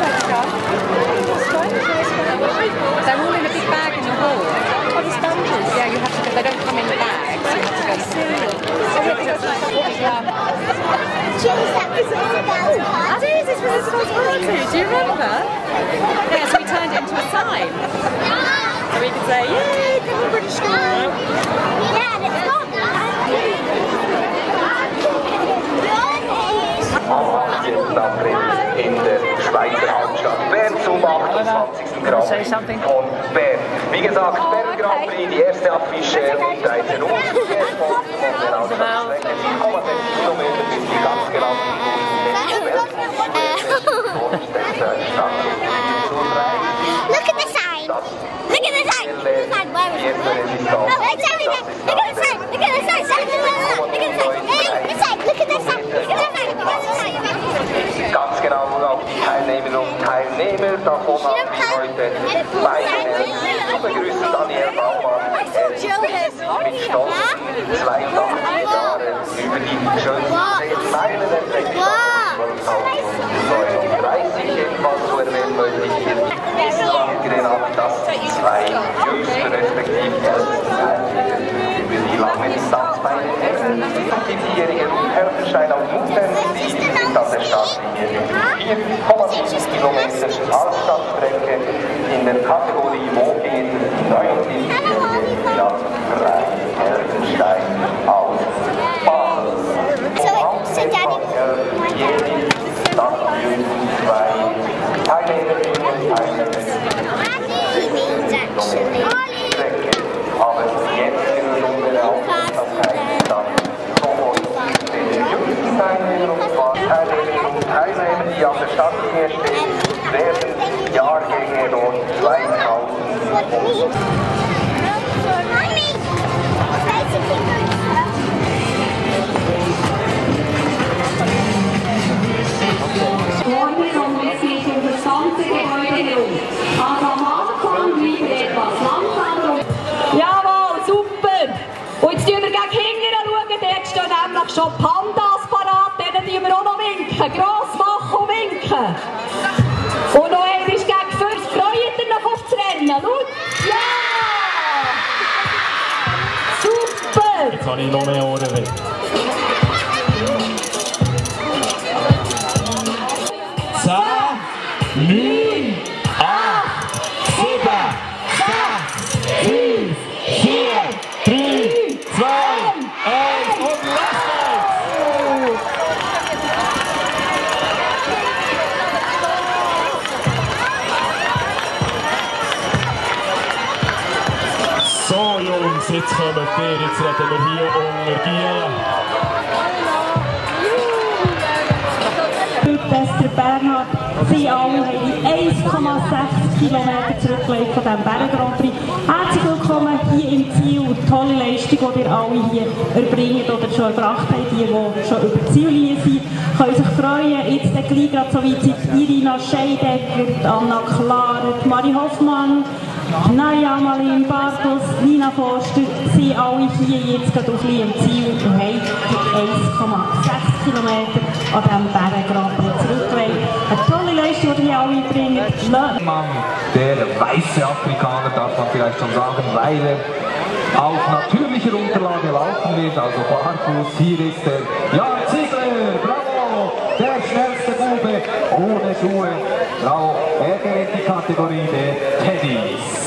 They're all in a big bag in the hall. Oh, the sponges. Yeah, you have to. They don't come in the bags. You have to go That is, it's Principal's party. Do you remember? Yeah, so we turned it into a sign. So we could say, yay, come on, British School. Yeah, and it's not in der Schweizer Hauptstadt Bern zum 28. Grand Prix von Bern. Wie gesagt, Bern Grand Prix, die erste Affiche um 13 Uhr. Von der Ausgangsstrecke 4,6 Kilometer bis die ganz genau Look at the sign! Look at the sign! Look at the sign! Look at the sign! Look at the sign! Look at the sign! Look at the sign! Ganz genau auch die Teilnehmerinnen und Teilnehmer. Davon haben wir heute beide zu begrüßen. Daniel Baumann mit stolzen 82 Jahren über die schönsten 10 Meilen erträgt. 12.039 jedenfalls zu erwähnen möchte ich hier Grenade, das zwei jüngsten respektive über die lange Distanz bei den Herren. 7-jährige Ruth Herdenstein aus Muttern, sie ist an der Startlinie 4,7 Kilometer Halbstadtstrecke in der Kategorie Walking, 79-jährige Jan Herdenstein aus Basel. Das sind zwei Teilnehmerinnen und Teilnehmer. Aber jetzt in unsere Aufmerksamkeit dann sofort den jüngsten Teilnehmer, und zwar Teilnehmerinnen und Teilnehmer, die an der Startlinie stehen, werden Jahrgänge dort 2000. Jawohl, super! Und jetzt schauen wir gegen hinten, dort stehen nämlich schon Pandas parat, denen tun wir auch noch winken, gross machen und winken. Und noch einmal gegen Fürst, freut ihr noch auf das Rennen? Laut! Ja! Super! Jetzt habe ich noch mehr Ohren weg. 10, 9, 8, 7, 6, 5, 4, 3, 2, 1 und los geht's! So Jungs, jetzt kommt ihr, jetzt reden wir hier unter Gielen. Der Bernhard, sie alle haben die 1,6 Kilometer zurückgelegt von diesem Bern Grand Prix. Herzlich willkommen hier im Ziel und tolle Leistung, die ihr alle hier erbringt oder schon erbracht habt. Die schon über die Ziellinie sind, können sich freuen. Jetzt gleich gerade so weit sind Irina Scheidecker, Anna Klar, Marie Hoffmann, Naja Malin Bartos, Nina Forster, sie alle hier jetzt gerade auf dem Ziel und haben die 1,6 Kilometer an diesem Bern Grand Prix zurückgelegt. Eine tolle Leistung, die ihr alle bringen. Der weiße Afrikaner, darf man vielleicht schon sagen, weil er auf natürlicher Unterlage laufen wird, also barfuß. Hier ist der Jan Ziegler, bravo, der schnellste Bube, ohne Schuhe. Bravo, er gerät die Kategorie der Teddys.